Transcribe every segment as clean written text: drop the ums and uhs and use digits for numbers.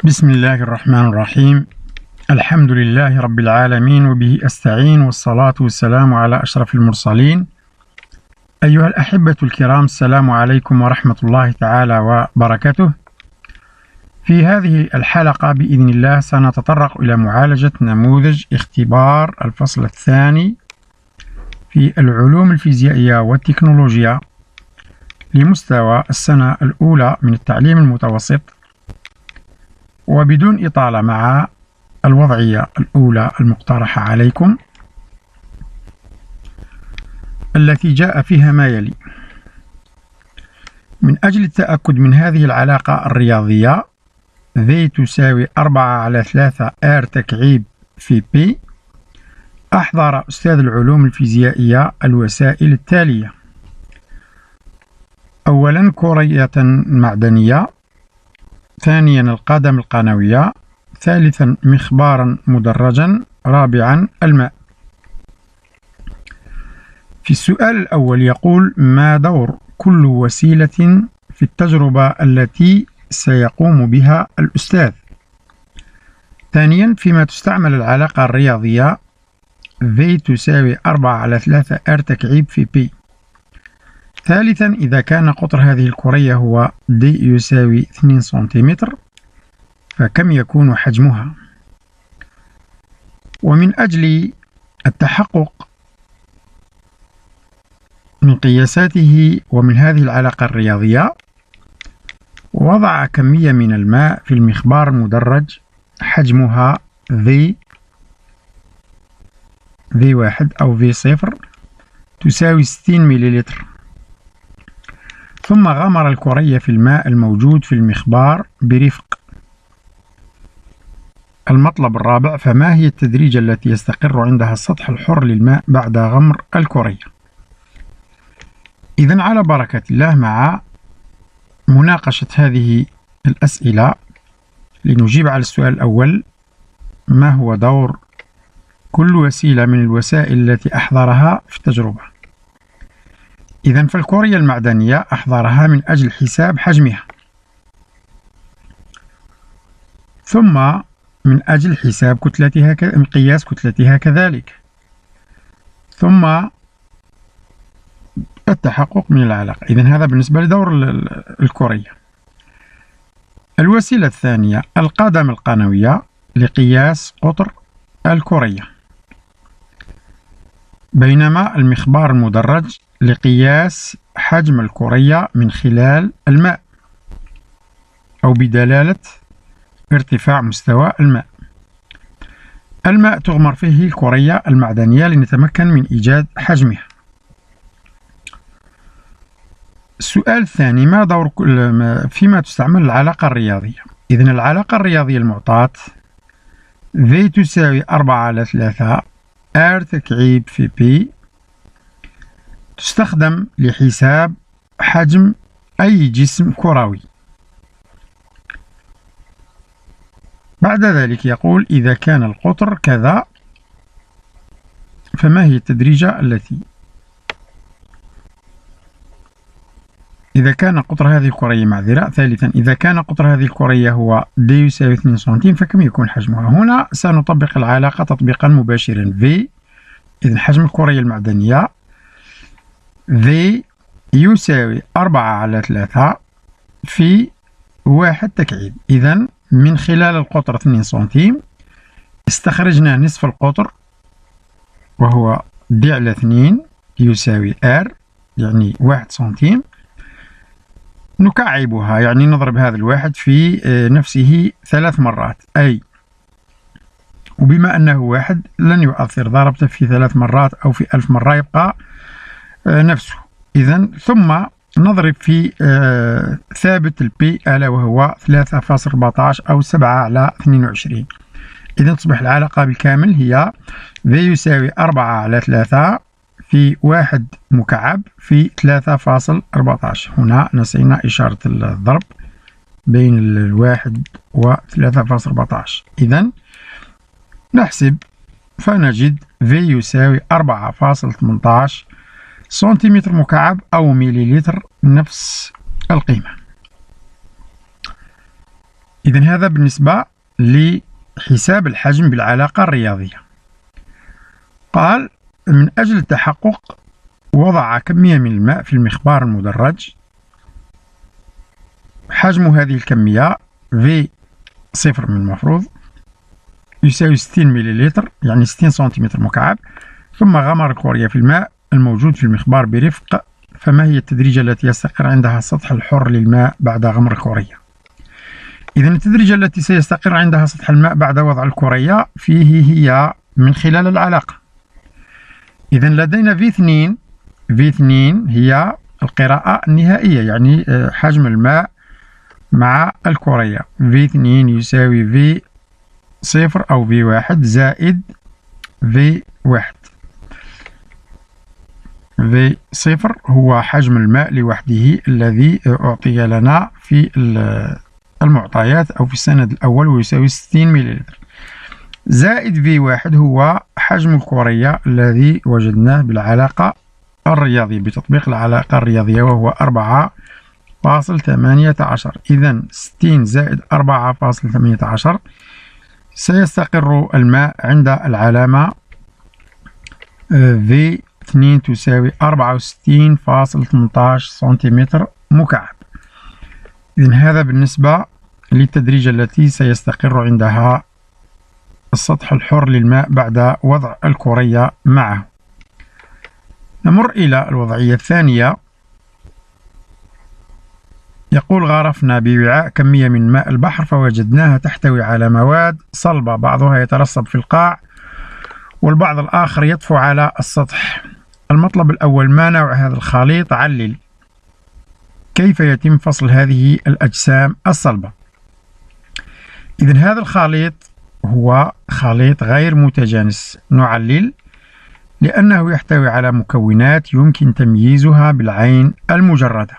بسم الله الرحمن الرحيم. الحمد لله رب العالمين وبه أستعين، والصلاة والسلام على أشرف المرسلين. أيها الأحبة الكرام، السلام عليكم ورحمة الله تعالى وبركاته. في هذه الحلقة بإذن الله سنتطرق إلى معالجة نموذج اختبار الفصل الثاني في العلوم الفيزيائية والتكنولوجيا لمستوى السنة الأولى من التعليم المتوسط، وبدون إطالة مع الوضعية الأولى المقترحة عليكم التي جاء فيها ما يلي. من أجل التأكد من هذه العلاقة الرياضية V تساوي 4/3 R تكعيب في P، أحضر أستاذ العلوم الفيزيائية الوسائل التالية: أولا كرية معدنية، ثانيا القدم القنوية، ثالثا مخبارا مدرجا، رابعا الماء. في السؤال الأول يقول: ما دور كل وسيلة في التجربة التي سيقوم بها الأستاذ؟ ثانيا، فيما تستعمل العلاقة الرياضية V تساوي 4/3 R تكعيب في P. ثالثا، إذا كان قطر هذه الكرية هو D يساوي 2 سنتيمتر، فكم يكون حجمها؟ ومن أجل التحقق من قياساته ومن هذه العلاقة الرياضية، وضع كمية من الماء في المخبار المدرج حجمها V1 أو V0 تساوي 60 مليلتر، ثم غمر الكرية في الماء الموجود في المخبار برفق. المطلب الرابع: فما هي التدريجة التي يستقر عندها السطح الحر للماء بعد غمر الكرية؟ إذن على بركة الله مع مناقشة هذه الأسئلة لنجيب على السؤال الأول: ما هو دور كل وسيلة من الوسائل التي أحضرها في التجربة؟ إذن فالكرية المعدنية أحضرها من أجل حساب حجمها، ثم من أجل حساب كتلتها قياس كتلتها كذلك، ثم التحقق من العلاقة. إذن هذا بالنسبة لدور الكرية. الوسيلة الثانية القدم القنوية لقياس قطر الكرية، بينما المخبار المدرج لقياس حجم الكرية من خلال الماء أو بدلالة ارتفاع مستوى الماء. الماء تغمر فيه الكرية المعدنية لنتمكن من إيجاد حجمها. السؤال الثاني: ما دور فيما تستعمل العلاقة الرياضية؟ إذن العلاقة الرياضية المعطاة V تساوي 4/3 R تكعيب في P تستخدم لحساب حجم أي جسم كروي. بعد ذلك يقول: إذا كان القطر كذا فما هي التدريجة التي إذا كان قطر هذه الكرية ثالثا، إذا كان قطر هذه الكرية هو D يساوي 2 سنتيم، فكم يكون حجمها؟ هنا سنطبق العلاقة تطبيقا مباشرا. V إذن حجم الكرية المعدنية V يساوي 4/3 في 1 تكعيب. إذن من خلال القطر 2 سنتيم استخرجنا نصف القطر وهو D/2 يساوي R، يعني 1 سنتيم. نكعبها، يعني نضرب هذا الواحد في نفسه 3 مرات، وبما أنه واحد لن يؤثر، ضربته في 3 مرات أو في 1000 مرة يبقى نفسه. إذن ثم نضرب في ثابت البي ألا وهو 3.14 أو 7/22. إذن تصبح العلاقة بالكامل هي V يساوي 4/3 في 1 مكعب في 3.14. هنا نسينا إشارة الضرب بين الواحد و 3.14. إذن نحسب فنجد V يساوي 4.18 سنتيمتر مكعب أو مليلتر، نفس القيمة. إذن هذا بالنسبة لحساب الحجم بالعلاقة الرياضية. قال: من أجل التحقق وضع كمية من الماء في المخبار المدرج، حجم هذه الكمية V صفر من المفروض يساوي 60 مليلتر، يعني 60 سنتيمتر مكعب، ثم غمر الكوريا في الماء الموجود في المخبار برفق. فما هي التدريجة التي يستقر عندها السطح الحر للماء بعد غمر الكوريا؟ إذن التدريجة التي سيستقر عندها سطح الماء بعد وضع الكوريا فيه هي من خلال العلاقة. إذن لدينا V2 هي القراءة النهائية، يعني حجم الماء مع الكوريا. V2 يساوي V صفر أو V1 زائد V1. V صفر هو حجم الماء لوحده الذي أعطي لنا في المعطيات أو في السند الأول، ويساوي 60 مليلتر، زائد V1 هو حجم الكوريا الذي وجدناه بالعلاقة الرياضية، بتطبيق العلاقة الرياضية، وهو 4.18. إذن 60 زائد 4.18 سيستقر الماء عند العلامة V2 تساوي 64.18 سنتيمتر مكعب. إذن هذا بالنسبة للتدريجة التي سيستقر عندها السطح الحر للماء بعد وضع الكوريا معه. نمر إلى الوضعية الثانية. يقول: غرفنا بوعاء كمية من ماء البحر فوجدناها تحتوي على مواد صلبة، بعضها يترسب في القاع والبعض الآخر يطفو على السطح. المطلب الأول: ما نوع هذا الخليط؟ علل. كيف يتم فصل هذه الأجسام الصلبة؟ إذن هذا الخليط هو خليط غير متجانس. نعلل لأنه يحتوي على مكونات يمكن تمييزها بالعين المجردة.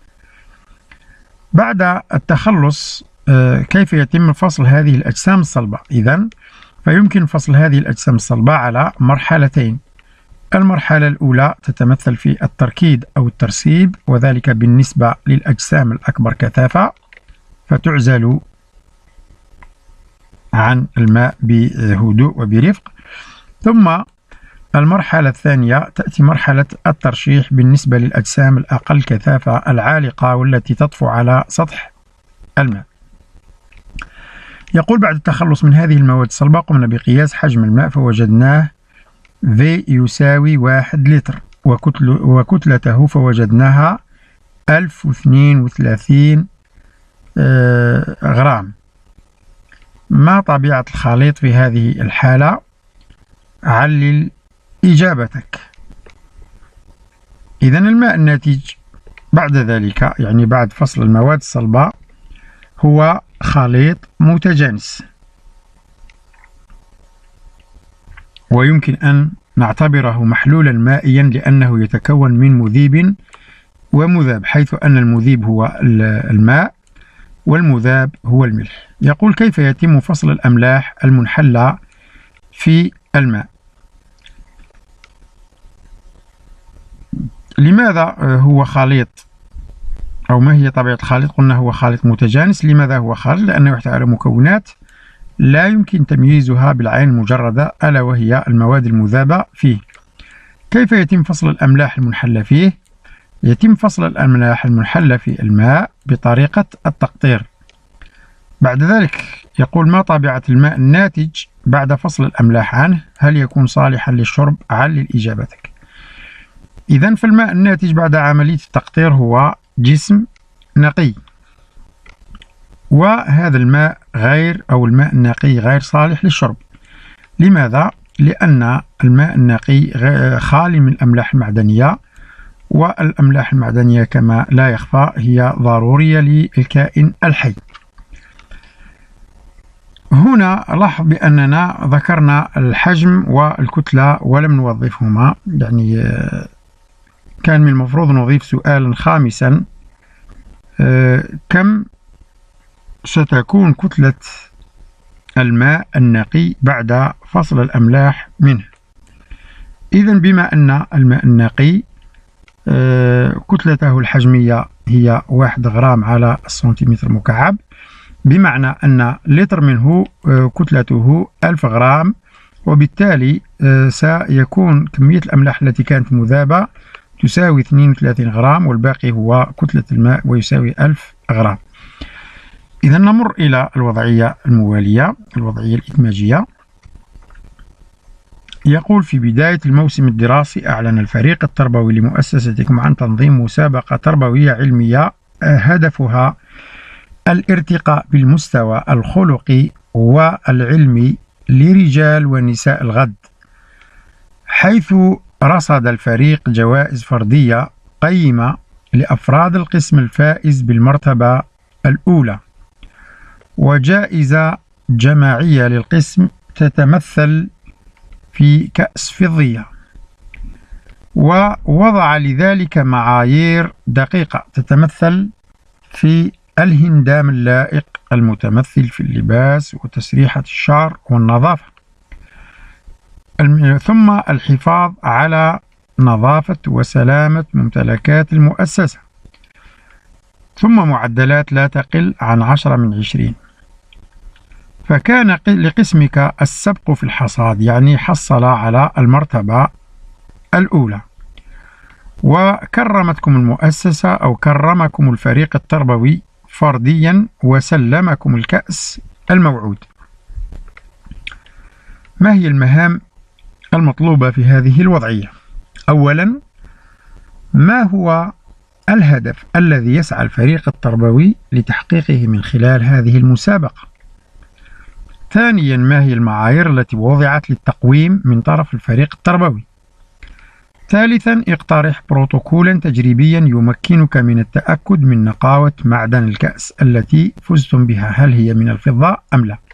بعد التخلص كيف يتم فصل هذه الأجسام الصلبة؟ إذن فيمكن فصل هذه الأجسام الصلبة على مرحلتين. المرحلة الأولى تتمثل في التركيد أو الترسيب، وذلك بالنسبة للأجسام الأكبر كثافة فتعزل عن الماء بهدوء وبرفق. ثم المرحلة الثانية تأتي مرحلة الترشيح بالنسبة للأجسام الأقل كثافة العالقة والتي تطفو على سطح الماء. يقول: بعد التخلص من هذه المواد الصلبة قمنا بقياس حجم الماء فوجدناه V يساوي 1 لتر، وكتلته فوجدناها 1032 غرام. ما طبيعة الخليط في هذه الحالة؟ علل إجابتك. إذن الماء الناتج بعد ذلك، يعني بعد فصل المواد الصلبة، هو خليط متجانس، ويمكن أن نعتبره محلولا مائيا لأنه يتكون من مذيب ومذاب، حيث أن المذيب هو الماء والمذاب هو الملح. يقول: كيف يتم فصل الأملاح المنحلة في الماء؟ لماذا هو خليط، أو ما هي طبيعة الخليط؟ قلنا هو خليط متجانس. لماذا هو خليط؟ لأنه يحتوي على مكونات لا يمكن تمييزها بالعين المجردة، ألا وهي المواد المذابة فيه. كيف يتم فصل الأملاح المنحلة فيه؟ يتم فصل الأملاح المنحلة في الماء بطريقة التقطير. بعد ذلك يقول: ما طبيعة الماء الناتج بعد فصل الأملاح عنه؟ هل يكون صالحا للشرب؟ علل إجابتك. إذن فالماء الناتج بعد عملية التقطير هو جسم نقي، وهذا الماء الماء النقي غير صالح للشرب. لماذا؟ لأن الماء النقي خالي من الأملاح المعدنية، والأملاح المعدنية كما لا يخفى هي ضرورية للكائن الحي. هنا لاحظ بأننا ذكرنا الحجم والكتلة ولم نوظفهما، يعني كان من المفروض نضيف سؤالا خامسا: كم ستكون كتلة الماء النقي بعد فصل الأملاح منه؟ إذن بما أن الماء النقي كتلته الحجمية هي 1 غرام على السنتيمتر مكعب، بمعنى أن لتر منه كتلته 1000 غرام، وبالتالي سيكون كمية الأملاح التي كانت مذابة تساوي 32 غرام، والباقي هو كتلة الماء ويساوي 1000 غرام. إذا نمر إلى الوضعية الموالية، الوضعية الإدماجية. يقول: في بداية الموسم الدراسي أعلن الفريق التربوي لمؤسستكم عن تنظيم مسابقة تربوية علمية هدفها الارتقاء بالمستوى الخلقي والعلمي لرجال ونساء الغد، حيث رصد الفريق جوائز فردية قيمة لأفراد القسم الفائز بالمرتبة الأولى، وجائزة جماعية للقسم تتمثل في كأس فضية، ووضع لذلك معايير دقيقة تتمثل في الهندام اللائق المتمثل في اللباس وتسريحة الشعر والنظافة، ثم الحفاظ على نظافة وسلامة ممتلكات المؤسسة، ثم معدلات لا تقل عن 10 من 20. فكان لقسمك السبق في الحصاد، يعني حصل على المرتبة الأولى، وكرمتكم المؤسسة أو كرمكم الفريق التربوي فرديا وسلمكم الكأس الموعود. ما هي المهام المطلوبة في هذه الوضعية؟ أولا، ما هو الهدف الذي يسعى الفريق التربوي لتحقيقه من خلال هذه المسابقة؟ ثانيا، ما هي المعايير التي وضعت للتقويم من طرف الفريق التربوي؟ ثالثا، اقترح بروتوكولا تجريبيا يمكنك من التأكد من نقاوة معدن الكأس التي فزتم بها، هل هي من الفضة أم لا؟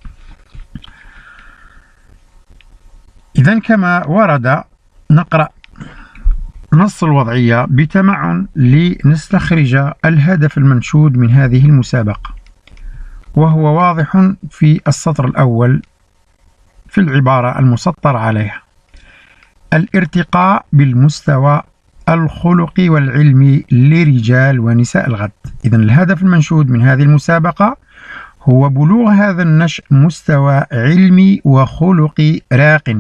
إذن كما ورد نقرأ نص الوضعية بتمعن لنستخرج الهدف المنشود من هذه المسابقة، وهو واضح في السطر الأول في العبارة المسطر عليها: الارتقاء بالمستوى الخلقي والعلمي لرجال ونساء الغد. إذن الهدف المنشود من هذه المسابقة هو بلوغ هذا النشء مستوى علمي وخلقي راق.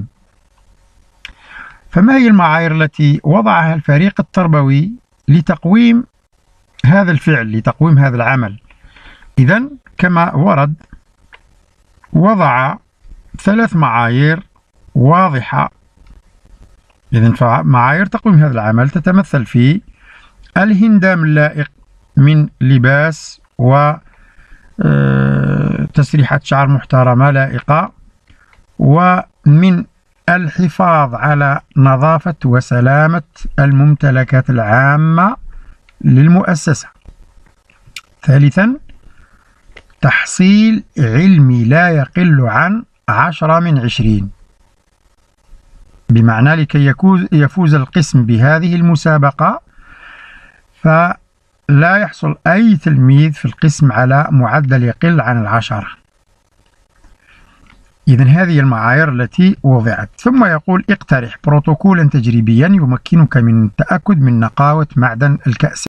فما هي المعايير التي وضعها الفريق التربوي لتقويم هذا الفعل، لتقويم هذا العمل؟ إذن كما ورد وضع 3 معايير واضحة. إذن فمعايير تقويم هذا العمل تتمثل في الهندام اللائق من لباس وتسريحة شعر محترمة لائقة، ومن الحفاظ على نظافة وسلامة الممتلكات العامة للمؤسسة. ثالثا، تحصيل علمي لا يقل عن 10 من 20، بمعنى لكي يفوز القسم بهذه المسابقة فلا يحصل أي تلميذ في القسم على معدل يقل عن 10. إذن هذه المعايير التي وضعت. ثم يقول: اقترح بروتوكولا تجريبيا يمكنك من التأكد من نقاوة معدن الكأس